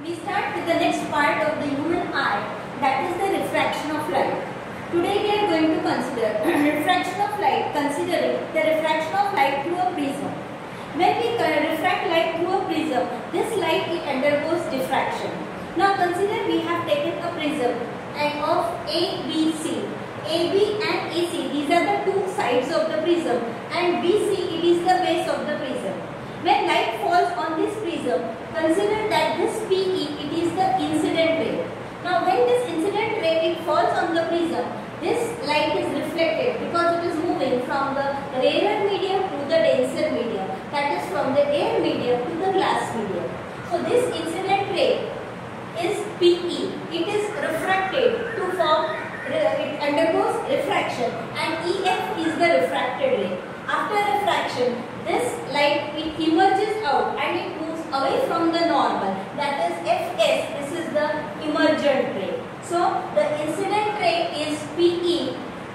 We start with the next part of the human eye, that is the refraction of light. Today we are going to consider refraction of light, considering the refraction of light through a prism. When we refract light through a prism, this light it undergoes diffraction. Now consider we have taken a prism of ABC. AB and AC, these are the two sides of the prism, and BC, it is the base of the prism. When light falls on this prism, consider that this PE, it is the incident ray. Now when this incident ray it falls on the prism, this light is reflected because it is moving from the rarer medium to the denser medium, that is from the air medium to the glass medium. So this incident ray is PE, it is refracted to form, it undergoes refraction, and EF is the refracted ray. After refraction, this light it emerges out and it moves away from the normal, that is FS, this is the emergent ray. So the incident ray is PE,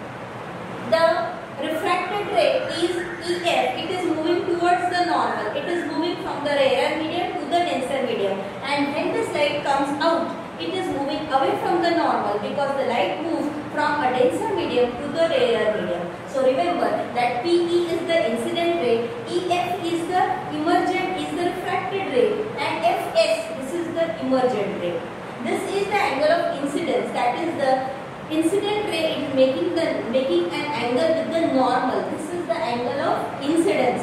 the refracted ray is EF, it is moving towards the normal, it is moving from the rarer medium to the denser medium, and when this light comes out, it is moving away from the normal because the light moves from a denser medium to the rarer medium. So remember that PE is the incident ray, EF is the emergent, is the refracted ray, and FS, this is the emergent ray. This is the angle of incidence, that is the incident ray is making an angle with the normal. This is the angle of incidence.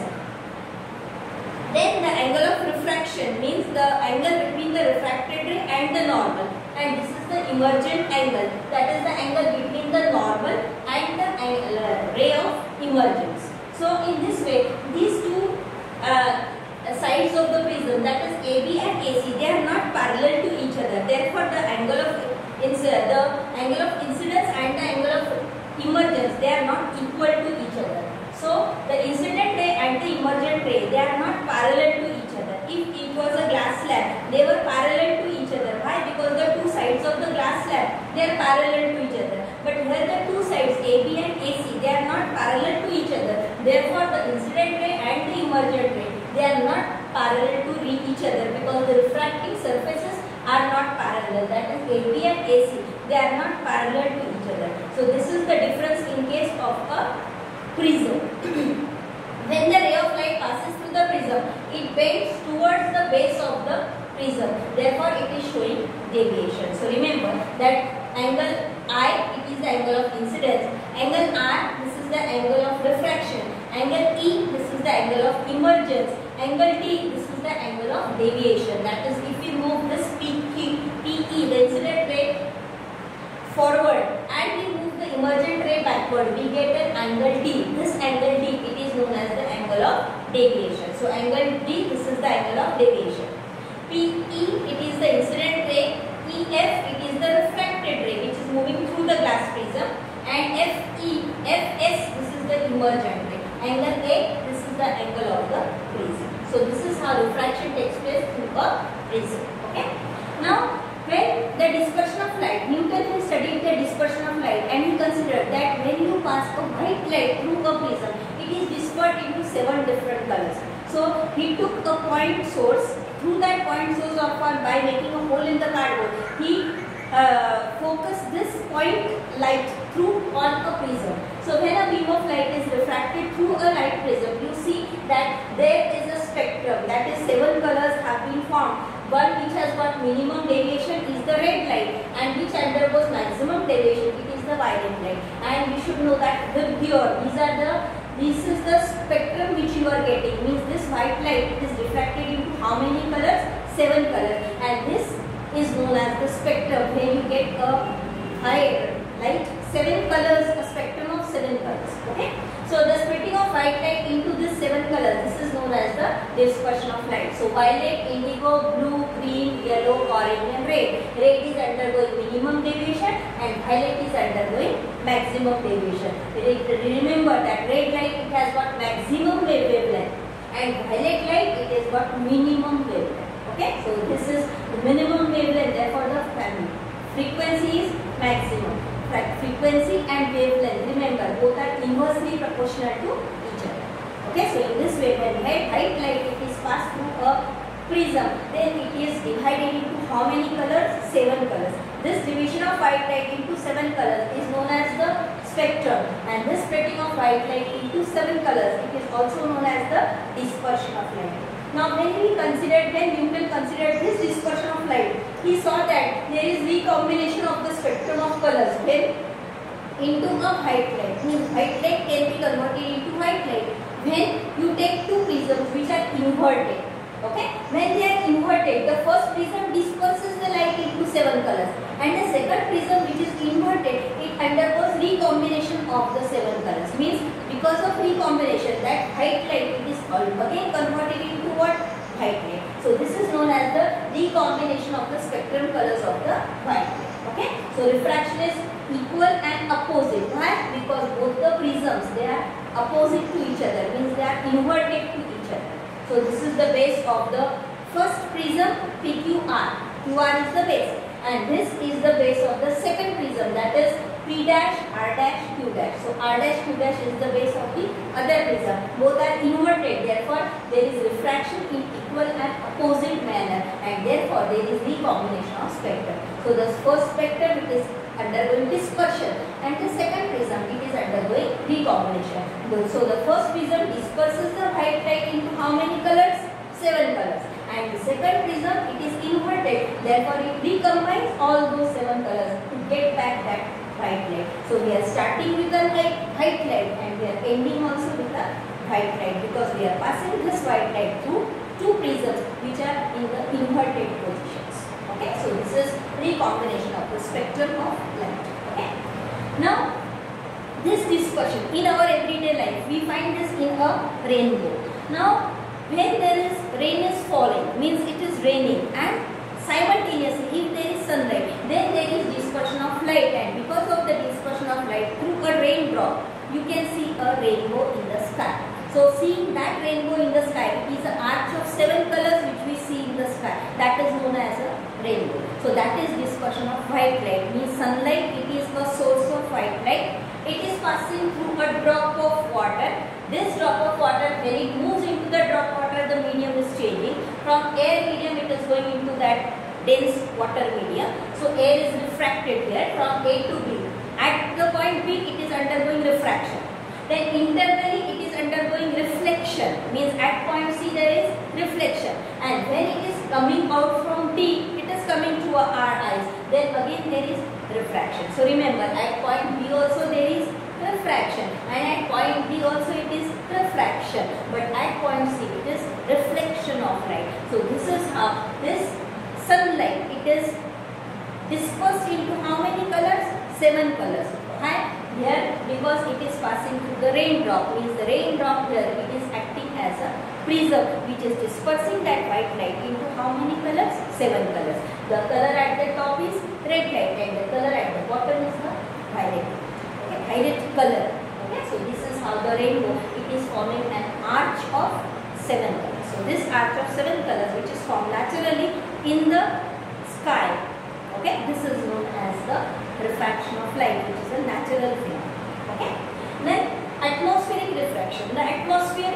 Then the angle of refraction means the angle between the refracted ray and the normal, and this is the emergent angle, that is the angle between the normal and the ray of emergence. So in this way, these two sides of the prism, that is AB and AC, they are not parallel to each other. Therefore, the angle of incidence and the angle of emergence, they are not equal to each other. So the incident ray and the emergent ray, they are not parallel to each other. If it was a glass slab, they were parallel to each other. Why? Because the two sides of the glass slab, they are parallel to each other. But here the two sides AB and AC, they are not parallel to each other. Therefore, the incident ray and the emergent ray, they are not parallel to each other because the refracting surfaces are not parallel. That is AB and AC, they are not parallel to each other. So this is the difference in case of a prism. When the ray of light passes through the prism, it bends towards the base of the prism. Therefore, it is showing deviation. So remember that angle I, it is the angle of incidence. Angle R, this is the angle of refraction. Angle E, this is the angle of emergence. Angle D, this is the angle of deviation. That is, if we move this PE, the incident ray forward, and we move the emergent ray backward, we get an angle D. This angle D, it is known as the angle of deviation. So angle D, this is the angle of deviation. PE, it is the incident ray. EF, it is the refracted ray which is moving through the glass prism. And FS, this is the emergent ray. Angle A, this is the angle of the prism. So this is how refraction takes place through a prism. Okay. Now, when the dispersion of light, Newton has studied the dispersion of light, and he considered that when you pass a white light through a prism, it is dispersed into 7 different colors. So he took a point source. Through that point source of by making a hole in the cardboard, he focused this point light through on a prism. So when a beam of light is refracted through a light prism, you see that there is a spectrum, that is 7 colors have been formed. One which has got minimum deviation is the red light, and which undergoes maximum deviation, it is the violet light. And we should know that with here, this is the spectrum which you are getting, means this white light it is refracted into how many colors? 7 colors, and this is known as the spectrum, where you get a high light 7 colors, a spectrum of 7 colors. Okay. So the splitting of white light into this 7 colors, this is known as the dispersion of light. So violet, indigo, blue, green, yellow, orange and red. Red is undergoing minimum deviation and violet is undergoing maximum deviation. Remember that red light it has got maximum wavelength, and violet light it has got minimum wavelength. Okay. So this is the minimum wavelength, therefore the frequency is maximum. Frequency and wavelength, remember, both are inversely proportional to each other. Okay, so in this way, when white light it is passed through a prism, then it is divided into how 7 colors. This division of white light into 7 colors is known as the spectrum, and this spreading of white light into 7 colors, it is also known as the dispersion of light. Now when Newton considered this dispersion of light, he saw that there is recombination of the spectrum of colors when into a white light. Means white light can be converted into white light when you take two prisms which are inverted. Okay, when they are inverted, the first prism disperses the light into 7 colors, and the second prism which is inverted, it undergoes recombination of the 7 colors. Means because of recombination, that white light it is again converted into what? White light. So this is known as the recombination of the spectrum colors of the white light. Okay, so refraction is equal and opposite. Why? Because both the prisms, they are opposite to each other, means they are inverted to each other. So this is the base of the first prism, PQR. QR is the base, and this is the base of the second prism, that is P dash, R dash, Q dash. So R dash, Q dash is the base of the other prism. Both are inverted, therefore there is refraction in equal and opposite manner, and therefore there is recombination of spectrum. So the first spectrum it is undergoing dispersion, and the second prism it is undergoing recombination. So the first prism disperses the white light into how many colors? 7 colors. And the second prism it is inverted, therefore it recombines all those 7 colors to get back that white light. So we are starting with the white light and we are ending also with the white light, because we are passing this white light through two prisms which are in the inverted positions. Okay, so this is recombination of the spectrum of light. Okay, now this dispersion in our everyday life, we find this in a rainbow. Now when there is rain is falling, means it is raining, and simultaneously if there is sunlight, then there is dispersion of light, and because of the dispersion of light through a raindrop, you can see a rainbow in the sky. So seeing that rainbow in the sky, it is an arch of 7 colors which we see in the sky, that is known as a rainbow. So that is dispersion of white light, means sunlight it is a source of white light. It is passing through a drop of water. This drop of water, when it moves into the drop water, the medium is changing. From air medium it is going into that dense water medium. So air is refracted here from A to B. At the point B it is undergoing refraction. Then internally it is undergoing reflection, means at point C there is reflection, and when it is coming out from D, it is coming to our eyes, then again there is refraction. So remember, at point B also there is refraction, and at point D also it is refraction, but at point C it is reflection of light. So this is how this sunlight it is dispersed into how many colors? 7 colors. Why? Here, because it is passing through the raindrop, means the raindrop here it is acting as a prism which is dispersing that white light into how many colors? 7 colors. The color at the top is red light and the color at the bottom is the violet. Okay, violet color. Okay, so this is how the rainbow it is forming an arch of 7 colors. So this arch of 7 colors which is formed naturally in the sky. Okay, this is known as the refraction of light, which is a natural phenomenon. Okay, then atmospheric refraction. The atmosphere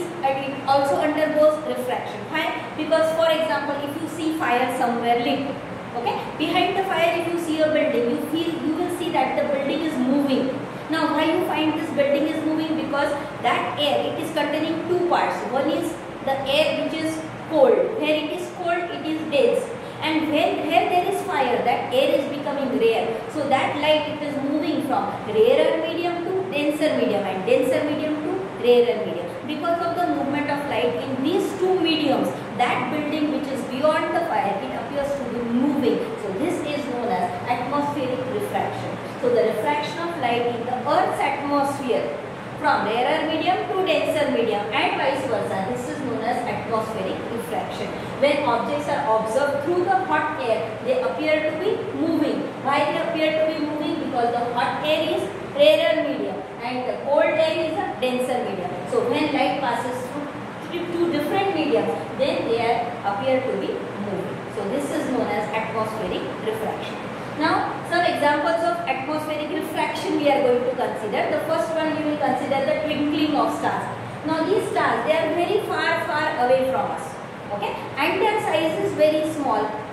it also undergoes refraction. Why? Because for example, if you see fire somewhere lit, okay, behind the fire if you see a building, you will see that the building is moving. Now why you find this building is moving? Because that air it is containing two parts. One is the air which is cold. Where it is cold, it is dense. And where there is fire, that air is becoming rare. So that light it is moving from rarer medium to denser medium, and denser medium to rarer medium. Because of the movement of light in these two mediums, that building which is beyond the fire, it appears to be moving. So this is known as atmospheric refraction. So the refraction of light in the Earth's atmosphere from rarer medium to denser medium and vice versa. This is known as atmospheric refraction. When objects are observed through the hot air, they appear to be moving. Why they appear to be moving? Because the hot air is rarer medium and the cold air is a denser medium. So when light passes through two different mediums, then they appear to be moving. So this is known as atmospheric refraction. Now, some examples of atmospheric refraction we are going to consider. The first one we will consider the twinkling of stars. Now, these stars, they are very far away from us. Okay, and their size is very small.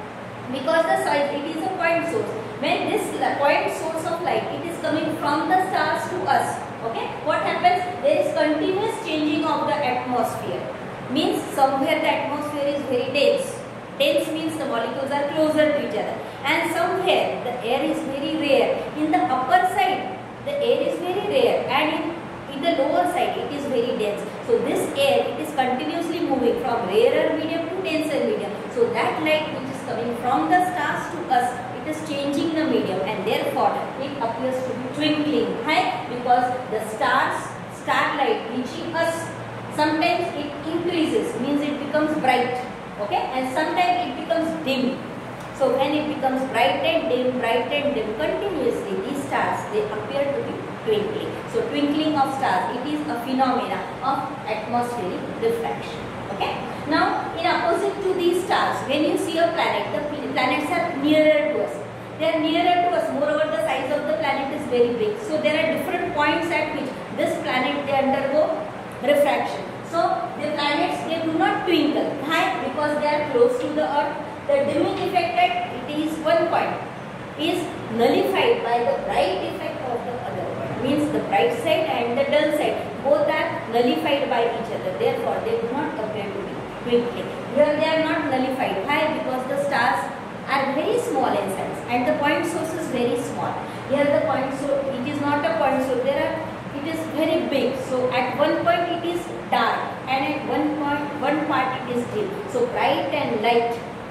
because the size, it is a point source. When this point source of light, it is coming from the stars to us, okay, what happens? There is continuous changing of the atmosphere. Means somewhere the atmosphere is very dense. Dense means the molecules are closer to each other, and somewhere the air is very rare. In the upper side, the air is very rare, and in the lower side it is very dense. So this air, it is continuously moving from rarer medium to denser medium. So that light which is coming from the stars to us, it is changing the medium, and therefore it appears to be twinkling. Why? Because the starlight reaching us, sometimes it increases, means it becomes bright, okay, and sometimes it becomes dim. So when it becomes bright and dim continuously, these stars, they appear to be twinkling. So twinkling of stars, it is a phenomena of atmospheric refraction. Okay. Now in opposite to these stars, when you see a planet, the planets are nearer to us. They are nearer to us. Moreover, the size of the planet is very big. So there are different points at which this planet, they undergo refraction. So the planets, they do not twinkle. Why? Because they are close to the Earth. The dimming effect at it is one point is nullified by the bright effect of the other point. Means the bright side and the dull side, both are nullified by each other. Therefore, they do not appear to be twinkling. Here they are not nullified. Why? Because the stars are very small in size and the point source is very small. Here the point source, it is not a point source. It is very big. So at one point it is dark and at one part it is dim. So bright and light.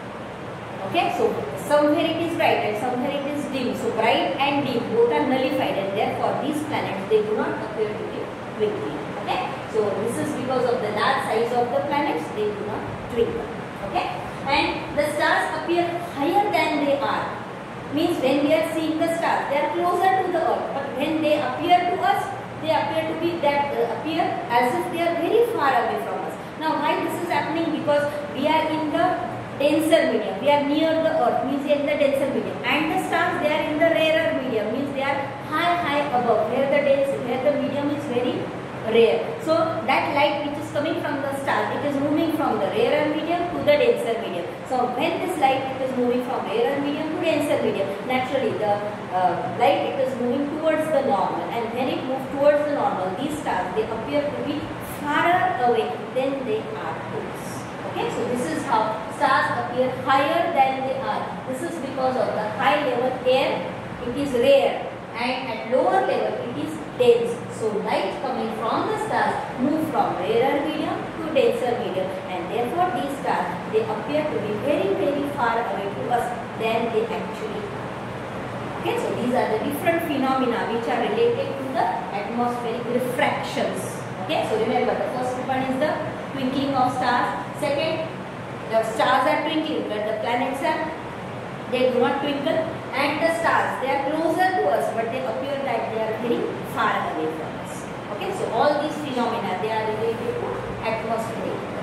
Okay, so somewhere it is bright and somewhere it is dim. So bright and dim both are nullified, and therefore these planets, they do not appear to be twinkling. Okay, so this is because of the large size of the planets, they do not twinkle. Okay, and the stars appear higher than they are. Means when we are seeing the stars, they are closer to the Earth, but when they appear to us, they appear to be appear as if they are very far away from us. Now why this is happening? Because we are in the denser medium, we are near the Earth, means in the denser medium, and the stars, they are in the rarer medium, means they are high above, where the medium is very rare. So that light which is coming from the star, it is moving from the rarer medium to the denser medium. So when this light, it is moving from rarer medium to denser medium, naturally the light, it is moving towards the normal, and when it moves towards the normal, these stars, they appear to be farther away than they are to us. Okay, so this is how stars appear higher than they are. This is because of the high level air, it is rare, and at lower level it is dense. So light coming from the stars move from rarer medium to denser medium, and therefore these stars, they appear to be very far away to us than they actually are. Okay, so these are the different phenomena which are related to the atmospheric refractions. Okay, so remember the first one is the twinkling of stars. Second, the stars are twinkling, but the planets are, they do not twinkle, and the stars, they are closer to us, but they appear that they are very far away from us. Okay, so all these phenomena, they are related to atmospheric